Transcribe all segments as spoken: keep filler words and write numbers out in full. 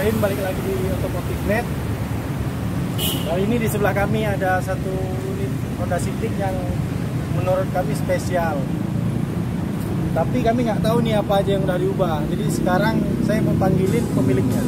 kenalin balik lagi di Otomotif Net. Kali ini di sebelah kami ada satu unit Honda Civic yang menurut kami spesial. Tapi kami nggak tahu nih apa aja yang udah diubah. Jadi sekarang saya mau panggilin pemiliknya.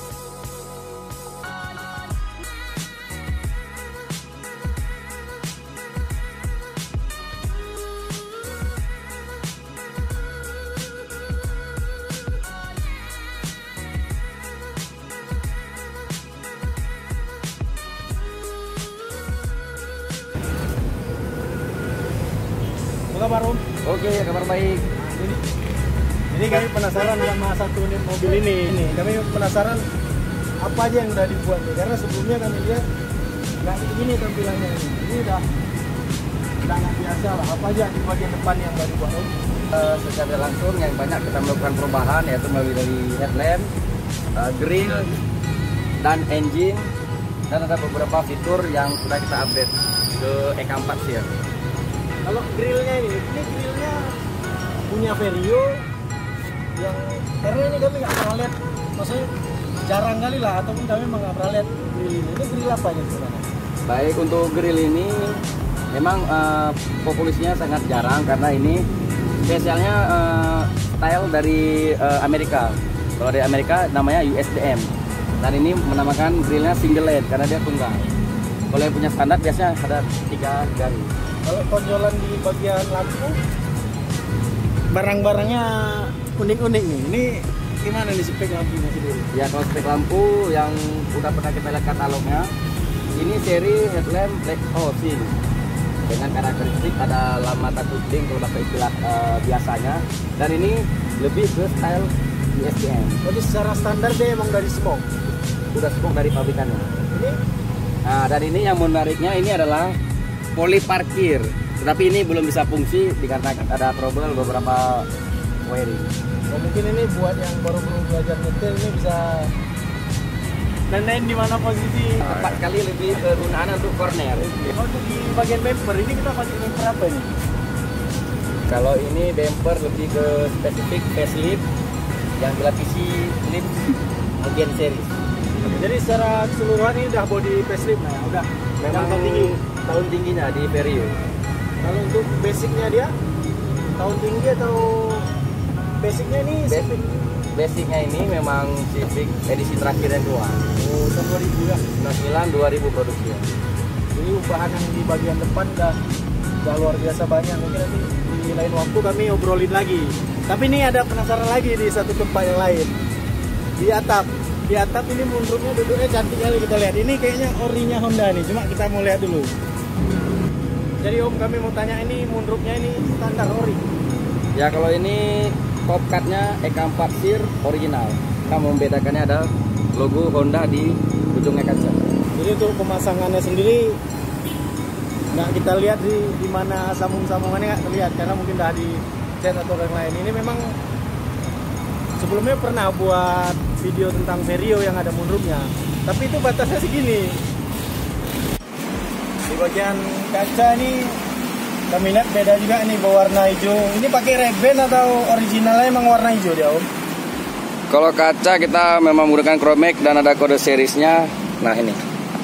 Apa kabar Om? Oke, kabar baik. Nah, jadi, jadi kami penasaran sama satu unit mobil ini. Ini kami penasaran apa aja yang udah dibuat nih. Karena sebelumnya kami lihat nggak begini tampilannya ini. Ini udah udah nggak biasa lah. Apa aja di bagian depan yang baru dibuat Om? Uh, secara langsung yang banyak kita melakukan perubahan yaitu mulai dari headlamp, uh, grill, dan engine, dan ada beberapa fitur yang sudah kita update ke E K empat sih ya. Kalau grillnya ini, ini grillnya punya Vario yang karena ini kami nggak pernah lihat, maksudnya jarang kali lah, ataupun kami memang nggak pernah lihat grill ini. Ini grill apa aja sebenarnya? Baik, untuk grill ini memang uh, populernya sangat jarang karena ini spesialnya uh, style dari uh, Amerika. Kalau dari Amerika namanya U S D M, dan ini menamakan grillnya single led karena dia tunggal. Kalau yang punya standar biasanya ada tiga garis. Kalau tonjolan di bagian lampu, barang-barangnya unik-unik nih. Ini gimana nih spek lampunya sendiri? Ya, kalau spek lampu yang udah pernah kita lihat katalognya, ini seri headlamp black housing dengan karakteristik ada lama kucing kalau pakai istilah uh, biasanya, dan ini lebih ke style U S D M. Jadi secara standar dia emang dari smoke, udah smoke dari pabrikannya. Ini? Nah, dan ini yang menariknya ini adalah poli parkir, tetapi ini belum bisa fungsi dikarenakan ada trouble beberapa wiring. Oh, mungkin ini buat yang baru-baru belajar nyetir ini bisa nandain di mana posisi. Tepat sekali lebih kegunaan untuk corner. Oh, untuk di bagian bumper ini kita pakai bumper apa ini? Kalau ini bumper lebih ke spesifik facelift yang dilapisi lip bagian series. Jadi secara keseluruhan ini udah body facelift nah, udah memang tahun tinggi. Tahun tingginya di Vario. Kalau untuk basicnya dia tahun tinggi atau basicnya ini Basic, basicnya ini memang Civic edisi terakhir yang dua. Oh, tahun dua ribu ya. sembilan puluh sembilan dua ribu produksi. Jadi ubahan yang di bagian depan udah udah luar biasa banyak. Mungkin nanti di lain waktu kami obrolin lagi. Tapi ini ada penasaran lagi di satu tempat yang lain. Di atap. Di atap ini moonroomnya duduknya cantik kali kita lihat. Ini kayaknya orinya Honda nih. Cuma kita mau lihat dulu. Jadi Om, kami mau tanya ini moonroomnya ini standar ori? Ya, kalau ini top cut-nya E K empat Sir original. Kita membedakannya ada logo Honda di ujungnya kaca. Jadi untuk pemasangannya sendiri nggak kita lihat di di mana sambung-sambungannya nggak terlihat karena mungkin udah di cat atau yang lain. Ini memang sebelumnya pernah buat video tentang Vario yang ada moonroomnya, tapi itu batasnya segini. Di bagian kaca ini kami lihat beda juga nih berwarna hijau. Ini pakai red-band atau originalnya emang warna hijau dia Om? Kalau kaca kita memang menggunakan Chromax dan ada kode seriesnya. Nah, ini.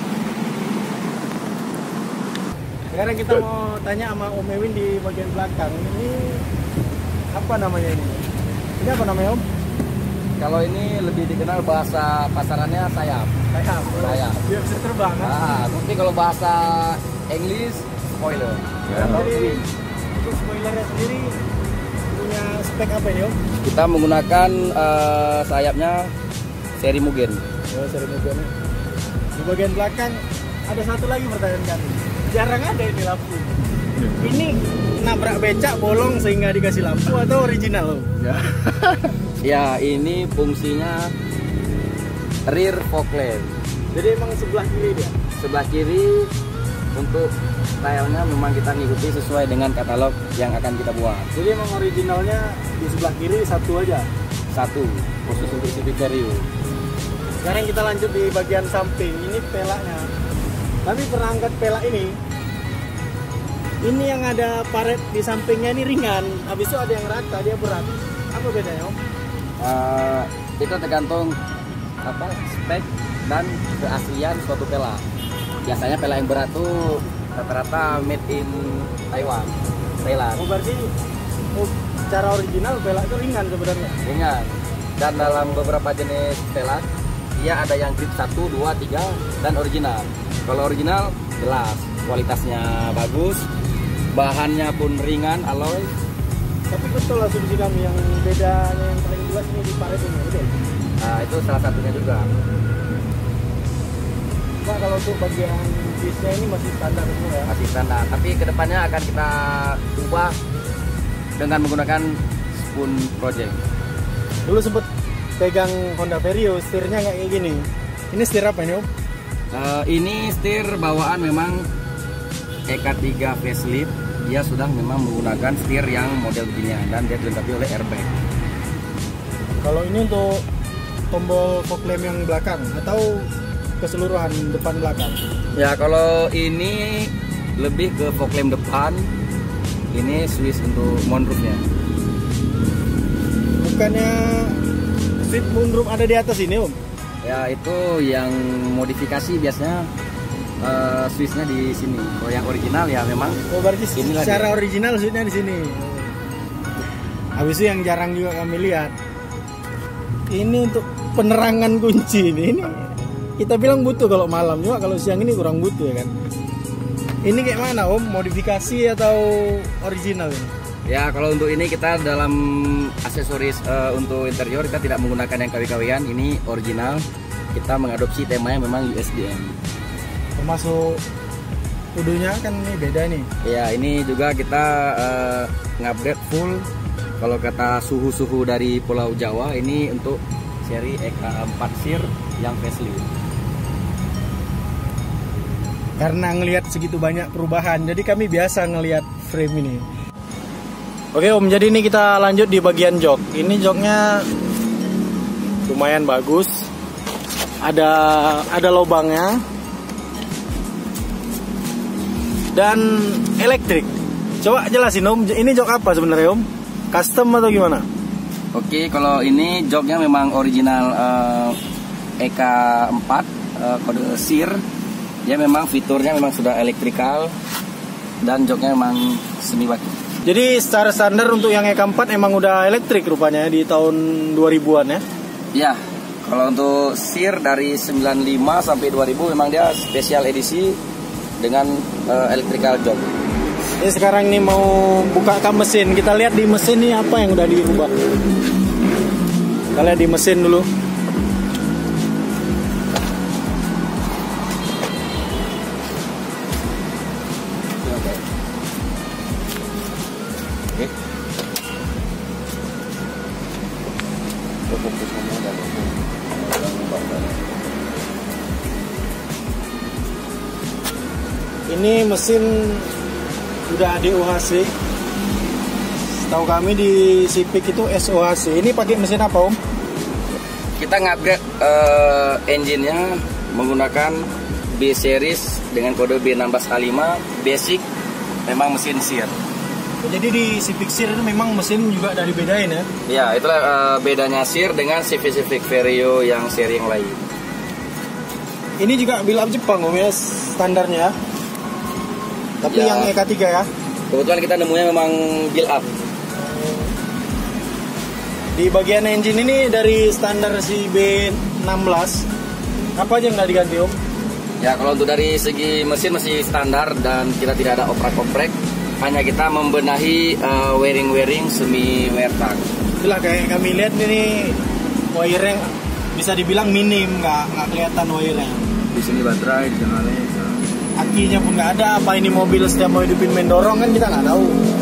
Sekarang kita mau tanya sama Om Ewin di bagian belakang. Ini apa namanya ini? Ini apa namanya Om? Kalau ini lebih dikenal bahasa pasarannya sayap. Sayap. Sayap. Biar bisa terbang kan? Nah, mungkin kalau bahasa English spoiler. Ya. Jadi untuk spoilernya sendiri punya spek apa ini Om? Kita menggunakan uh, sayapnya seri Mugen. Oh, seri Mugen. Di bagian belakang ada satu lagi pertanyaan kami. Jarang ada ini lampu. Ini nabrak becak bolong sehingga dikasih lampu atau original Om? Ya. Ya, ini fungsinya rear fog lamp. Jadi emang sebelah kiri dia? Sebelah kiri untuk stylenya memang kita ngikuti sesuai dengan katalog yang akan kita buat. Jadi emang originalnya di sebelah kiri satu aja? Satu, khusus untuk Civic Vario. Sekarang kita lanjut di bagian samping. Ini pelaknya. Kami pernah angkat pelak ini. Ini yang ada paret di sampingnya ini ringan. Habis itu ada yang rata, dia berat. Apa bedanya Om? Uh, itu tergantung apa spek dan keaslian suatu pelak. Biasanya pelak yang berat tuh rata-rata made in Taiwan, Thailand. Oh, berarti oh, secara original pelak itu ringan sebenarnya. Ringan. Dan dalam beberapa jenis pelak, dia ada yang grip satu, dua, tiga dan original. Kalau original jelas kualitasnya bagus, bahannya pun ringan, alloy. Tapi betul asumsi kami yang bedanya yang paling jelas ini di paret ini, betul? Nah, itu salah satunya juga. Nah, kalau untuk bagian bisnya ini masih standar semua ya? Masih standar, tapi kedepannya akan kita ubah dengan menggunakan spoon project. Dulu sempet pegang Honda Vario, setirnya nggak kayak gini. Ini setir apa ini, Om? Uh, ini setir bawaan memang E K tiga facelift. Dia sudah memang menggunakan setir yang model beginian dan dia dilengkapi oleh airbag. Kalau ini untuk tombol fog lamp yang belakang atau keseluruhan depan belakang? Ya, kalau ini lebih ke fog lamp depan. Ini switch untuk moonroofnya. Bukannya switch moonroof ada di atas ini, Om? Ya, itu yang modifikasi biasanya. Uh, switchnya di sini. Kalau yang original ya memang. Oh, berarti secara lagi. Original switchnya di sini. Habis itu yang jarang juga kami lihat. Ini untuk penerangan kunci ini. Ini kita bilang butuh kalau malam, juga kalau siang ini kurang butuh ya kan. Ini kayak mana, Om? Modifikasi atau original ini? Ya, kalau untuk ini kita dalam aksesoris uh, untuk interior kita tidak menggunakan yang K W-K W-an. Ini original. Kita mengadopsi temanya memang U S D M. Termasuk udunya kan ini beda nih. Ya, ini juga kita uh, ngupgrade full. Kalau kata suhu-suhu dari Pulau Jawa, ini untuk seri E K empat SEER yang facelift. Karena ngelihat segitu banyak perubahan, jadi kami biasa ngelihat frame ini. Oke, Om, jadi ini kita lanjut di bagian jok. Ini joknya lumayan bagus. Ada ada lubangnya. Dan elektrik. Coba jelasin, Om, ini jok apa sebenarnya, Om? Custom atau gimana? Oke, kalau ini joknya memang original uh, E K empat uh, kode SEER. Dia memang fiturnya memang sudah elektrikal dan joknya memang semi baki. Jadi secara standar untuk yang E K empat emang udah elektrik rupanya di tahun dua ribuan ya? Iya. Kalau untuk SEER dari sembilan puluh lima sampai dua ribu memang dia spesial edisi dengan uh, electrical jok. Ini sekarang ini mau buka ke mesin. Kita lihat di mesin ini apa yang udah dirubah. Kita lihat di mesin dulu. Ini mesin udah D O H C. Setahu kami di Civic itu S O H C. Ini pakai mesin apa, Om? Kita ngupgrade uh, engine-nya menggunakan B series dengan kode B satu enam A lima basic, memang mesin SEER. Jadi di Civic SEER itu memang mesin juga dari bedain ya? Ya, itulah uh, bedanya SEER dengan Civic Civic Vario yang seri yang lain. Ini juga build up Jepang, Om, ya, standarnya. Tapi ya, yang E K tiga ya? Kebetulan kita nemunya memang build up. Di bagian engine ini dari standar si B enam belas, apa aja yang nggak diganti, Om? Ya, kalau untuk dari segi mesin masih standar dan kita tidak ada oprak-oprek. Hanya kita membenahi uh, wiring-wiring semi wear tag. Itulah kayak kami lihat ini wiring bisa dibilang minim, nggak nggak kelihatan wiringnya. Di sini baterai, di tengah akinya pun nggak ada. Apa ini mobil setiap mau hidupin main dorong kan kita nggak tahu.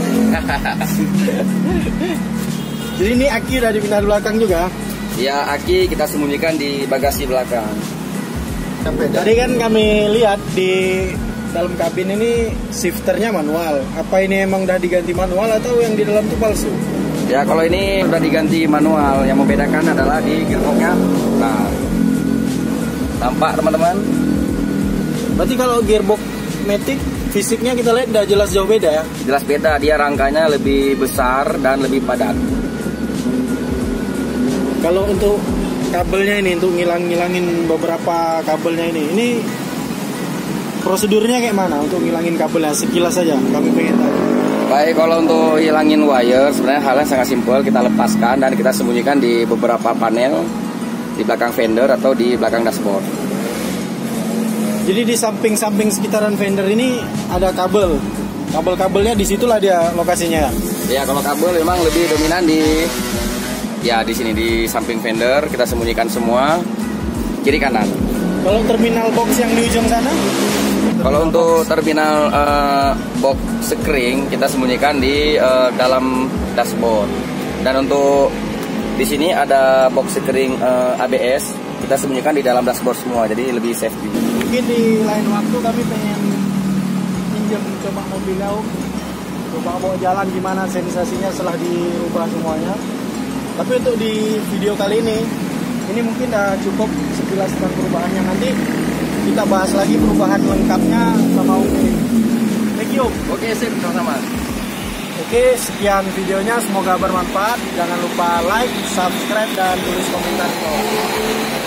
Jadi ini aki udah dipindah di belakang juga? Ya, aki kita sembunyikan di bagasi belakang. Tadi kan kami lihat di dalam kabin ini shifternya manual. Apa ini emang udah diganti manual atau yang di dalam itu palsu? Ya, kalau ini udah diganti manual. Yang membedakan adalah di gearboxnya. Nah, tampak teman-teman. Berarti kalau gearbox matic fisiknya kita lihat udah jelas jauh beda ya? Jelas beda, dia rangkanya lebih besar dan lebih padat. Kalau untuk kabelnya ini untuk ngilang-ngilangin beberapa kabelnya ini. Ini prosedurnya kayak mana untuk ngilangin kabelnya? Sekilas saja kami pengen tahu. Baik, kalau untuk hilangin wire sebenarnya halnya sangat simpel, kita lepaskan dan kita sembunyikan di beberapa panel di belakang fender atau di belakang dashboard. Jadi di samping-samping sekitaran fender ini ada kabel. Kabel-kabelnya disitulah dia lokasinya. Ya, kalau kabel memang lebih dominan di ya di sini di samping fender, kita sembunyikan semua kiri kanan. Kalau terminal box yang di ujung sana? Kalau untuk terminal uh, box sekring kita sembunyikan di uh, dalam dashboard. Dan untuk di sini ada box sekring uh, A B S, kita sembunyikan di dalam dashboard semua, jadi lebih safety. Mungkin di lain waktu kami pengen pinjam coba mobilnya, Om. Coba bawa jalan gimana sensasinya setelah diubah semuanya. Tapi untuk di video kali ini, ini mungkin udah cukup sekilas tentang perubahannya. Nanti kita bahas lagi perubahan lengkapnya sama Om. Thank you. Oke, sip, sama-sama. Oke, sekian videonya, semoga bermanfaat. Jangan lupa like, subscribe, dan tulis komentar.